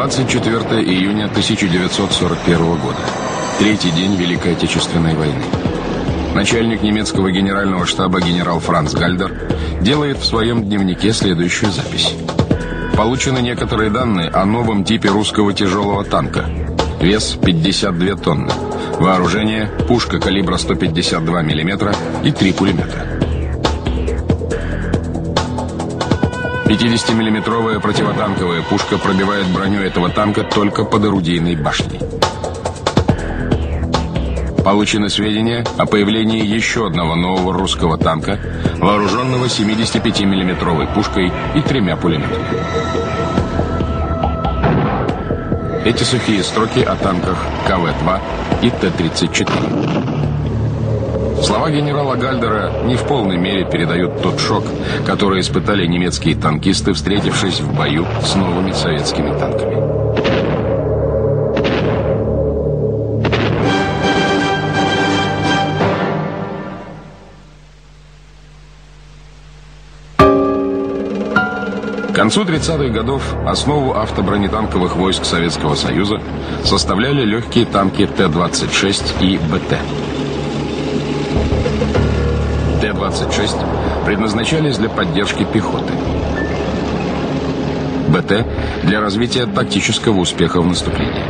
24 июня 1941 года. Третий день Великой Отечественной войны. Начальник немецкого генерального штаба генерал Франц Гальдер делает в своем дневнике следующую запись. Получены некоторые данные о новом типе русского тяжелого танка. Вес 52 тонны. Вооружение – пушка калибра 152 мм и 3 пулемета. 50-миллиметровая противотанковая пушка пробивает броню этого танка только под орудийной башней. Получены сведения о появлении еще одного нового русского танка, вооруженного 75-миллиметровой пушкой и 3 пулеметами. Эти сухие строки о танках КВ-2 и Т-34. Слова генерала Гальдера не в полной мере передают тот шок, который испытали немецкие танкисты, встретившись в бою с новыми советскими танками. К концу 30-х годов основу автобронетанковых войск Советского Союза составляли легкие танки Т-26 и БТ. Т-26 предназначались для поддержки пехоты. БТ – для развития тактического успеха в наступлении.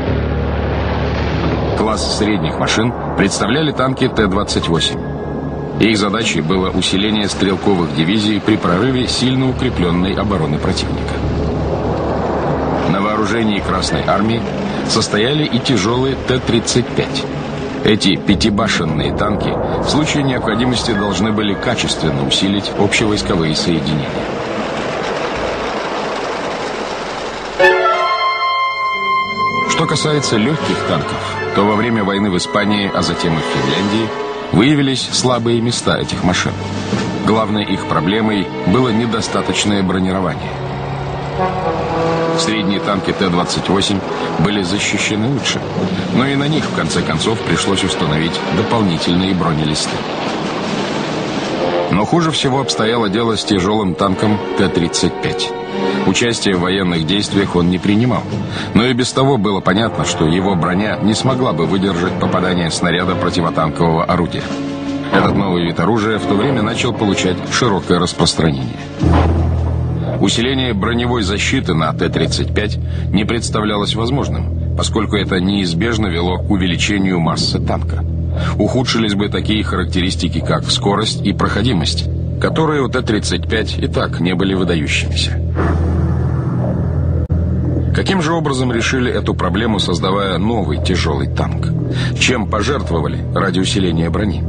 Класс средних машин представляли танки Т-28. Их задачей было усиление стрелковых дивизий при прорыве сильно укрепленной обороны противника. На вооружении Красной Армии состояли и тяжелые Т-35. Эти пятибашенные танки в случае необходимости должны были качественно усилить общевойсковые соединения. Что касается легких танков, то во время войны в Испании, а затем и в Финляндии, выявились слабые места этих машин. Главной их проблемой было недостаточное бронирование. Средние танки Т-28 были защищены лучше, но и на них в конце концов пришлось установить дополнительные бронелисты. Но хуже всего обстояло дело с тяжелым танком Т-35. Участие в военных действиях он не принимал, но и без того было понятно, что его броня не смогла бы выдержать попадание снаряда противотанкового орудия. Этот новый вид оружия в то время начал получать широкое распространение. Усиление броневой защиты на Т-35 не представлялось возможным, поскольку это неизбежно вело к увеличению массы танка. Ухудшились бы такие характеристики, как скорость и проходимость, которые у Т-35 и так не были выдающимися. Каким же образом решили эту проблему, создавая новый тяжелый танк? Чем пожертвовали ради усиления брони?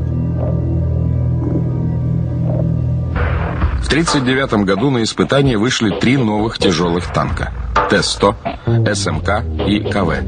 В 1939 году на испытание вышли 3 новых тяжелых танка – Т-100, СМК и КВ.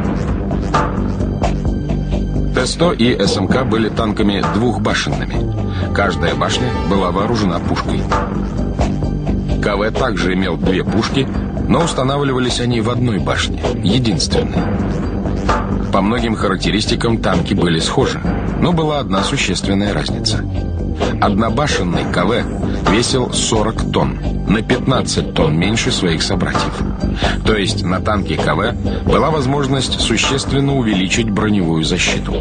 Т-100 и СМК были танками двухбашенными. Каждая башня была вооружена пушкой. КВ также имел 2 пушки, но устанавливались они в одной башне, единственной. По многим характеристикам танки были схожи, но была одна существенная разница. Однобашенный КВ весил 40 тонн, на 15 тонн меньше своих собратьев. То есть на танке КВ была возможность существенно увеличить броневую защиту.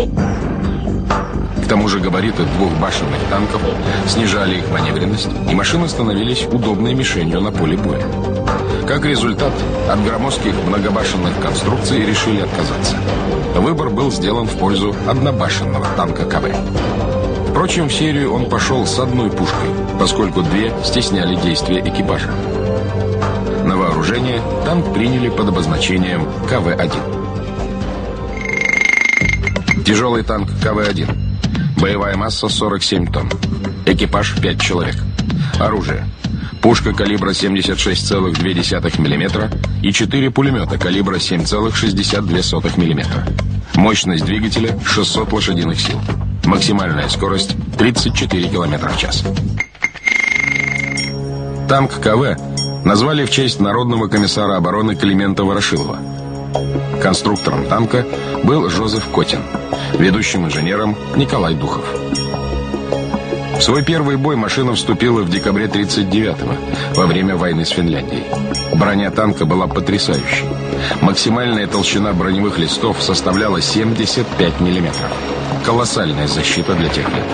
К тому же габариты двухбашенных танков снижали их маневренность, и машины становились удобной мишенью на поле боя. Как результат, от громоздких многобашенных конструкций решили отказаться. Выбор был сделан в пользу однобашенного танка КВ. Впрочем, в серию он пошел с одной пушкой, поскольку 2 стесняли действия экипажа. На вооружение танк приняли под обозначением КВ-1. Тяжелый танк КВ-1. Боевая масса 47 тонн. Экипаж 5 человек. Оружие. Пушка калибра 76,2 мм и 4 пулемета калибра 7,62 мм. Мощность двигателя 600 лошадиных сил. Максимальная скорость 34 км в час. Танк КВ назвали в честь народного комиссара обороны Климента Ворошилова. Конструктором танка был Жозеф Котин, ведущим инженером Николай Духов. В свой первый бой машина вступила в декабре 1939-го, во время войны с Финляндией. Броня танка была потрясающей. Максимальная толщина броневых листов составляла 75 миллиметров. Колоссальная защита для тех лет.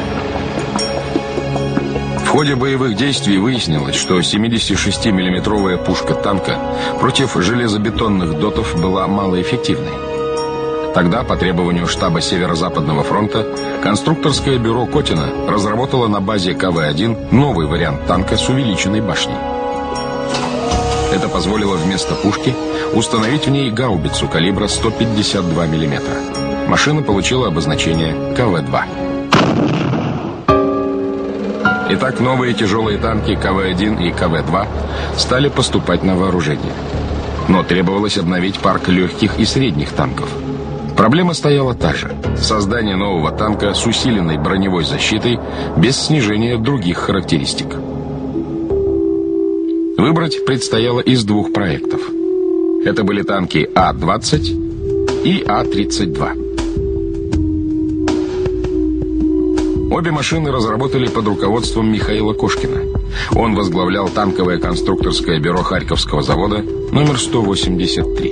В ходе боевых действий выяснилось, что 76-миллиметровая пушка танка против железобетонных дотов была малоэффективной. Тогда, по требованию штаба Северо-Западного фронта, конструкторское бюро Котина разработало на базе КВ-1 новый вариант танка с увеличенной башней. Это позволило вместо пушки установить в ней гаубицу калибра 152 мм. Машина получила обозначение КВ-2. Итак, новые тяжелые танки КВ-1 и КВ-2 стали поступать на вооружение. Но требовалось обновить парк легких и средних танков. Проблема стояла та же – создание нового танка с усиленной броневой защитой без снижения других характеристик. Выбрать предстояло из двух проектов. Это были танки А-20 и А-32. Обе машины разработали под руководством Михаила Кошкина. Он возглавлял танковое конструкторское бюро Харьковского завода номер 183.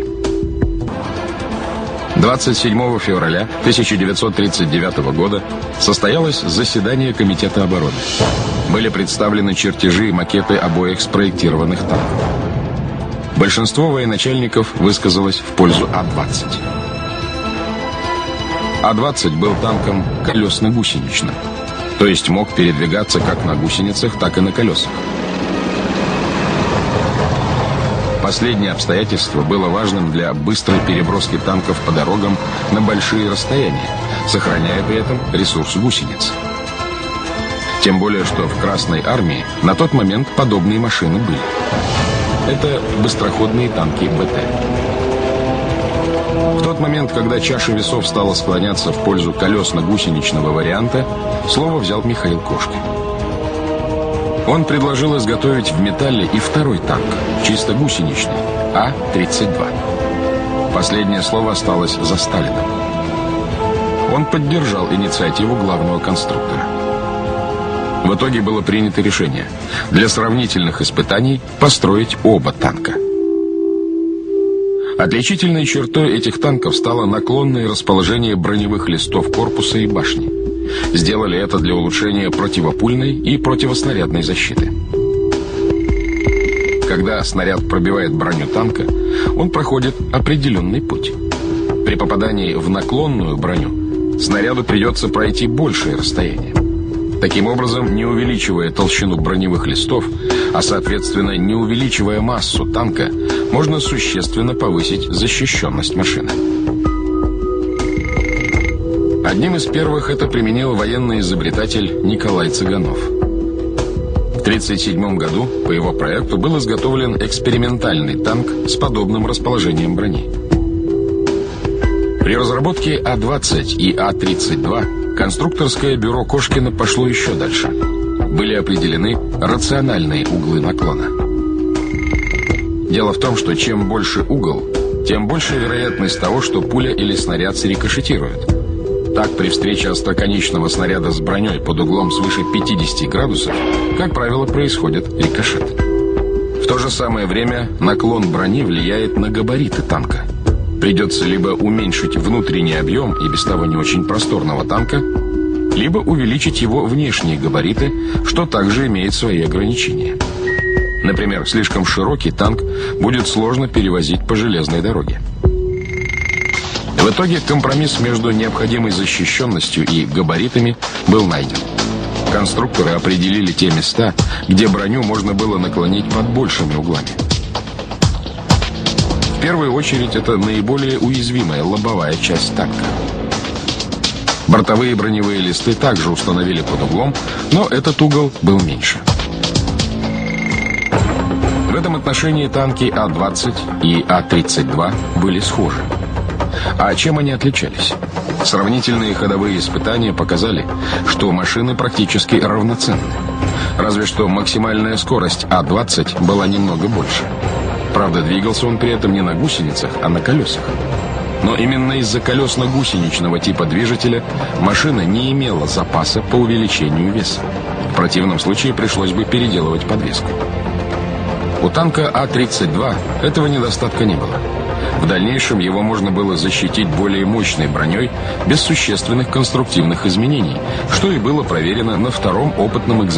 27 февраля 1939 года состоялось заседание Комитета обороны. Были представлены чертежи и макеты обоих спроектированных танков. Большинство военачальников высказалось в пользу А-20. А-20 был танком колесно-гусеничным, то есть мог передвигаться как на гусеницах, так и на колесах. Последнее обстоятельство было важным для быстрой переброски танков по дорогам на большие расстояния, сохраняя при этом ресурс гусениц. Тем более, что в Красной армии на тот момент подобные машины были. Это быстроходные танки БТ. В тот момент, когда чаша весов стала склоняться в пользу колесно-гусеничного варианта, слово взял Михаил Кошкин. Он предложил изготовить в металле и второй танк, чисто гусеничный, А-32. Последнее слово осталось за Сталиным. Он поддержал инициативу главного конструктора. В итоге было принято решение для сравнительных испытаний построить оба танка. Отличительной чертой этих танков стало наклонное расположение броневых листов корпуса и башни. Сделали это для улучшения противопульной и противоснарядной защиты. Когда снаряд пробивает броню танка, он проходит определенный путь. При попадании в наклонную броню снаряду придется пройти большее расстояние. Таким образом, не увеличивая толщину броневых листов, а соответственно не увеличивая массу танка, можно существенно повысить защищенность машины. Одним из первых это применил военный изобретатель Николай Цыганов. В 1937 году по его проекту был изготовлен экспериментальный танк с подобным расположением брони. При разработке А-20 и А-32 конструкторское бюро Кошкина пошло еще дальше. Были определены рациональные углы наклона. Дело в том, что чем больше угол, тем больше вероятность того, что пуля или снаряд срикошетирует. Так, при встрече остроконечного снаряда с броней под углом свыше 50 градусов, как правило, происходит рикошет. В то же самое время наклон брони влияет на габариты танка. Придется либо уменьшить внутренний объем и без того не очень просторного танка, либо увеличить его внешние габариты, что также имеет свои ограничения. Например, слишком широкий танк будет сложно перевозить по железной дороге. В итоге компромисс между необходимой защищенностью и габаритами был найден. Конструкторы определили те места, где броню можно было наклонить под большими углами. В первую очередь это наиболее уязвимая лобовая часть танка. Бортовые броневые листы также установили под углом, но этот угол был меньше. В этом отношении танки А-20 и А-32 были схожи. А чем они отличались? Сравнительные ходовые испытания показали, что машины практически равноценны. Разве что максимальная скорость А-20 была немного больше. Правда, двигался он при этом не на гусеницах, а на колесах. Но именно из-за колесно-гусеничного типа движителя машина не имела запаса по увеличению веса. В противном случае пришлось бы переделывать подвеску. У танка А-32 этого недостатка не было. В дальнейшем его можно было защитить более мощной броней без существенных конструктивных изменений, что и было проверено на втором опытном экземпляре.